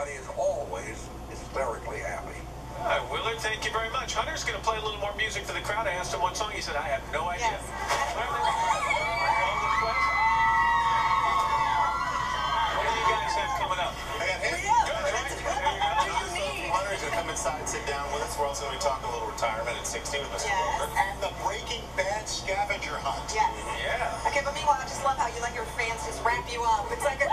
everybody is always hysterically happy. All right, Willard, thank you very much. Hunter's going to play a little more music for the crowd. I asked him what song. He said, I have no idea. Yes. What do you guys have coming up? Hunters will come inside, sit down with us. We're also going to talk a little retirement at 60 with Mr. Walker. And the Breaking Bad scavenger hunt. Yes. Yeah. Okay, but meanwhile, I just love how you let your fans just wrap you up. It's like a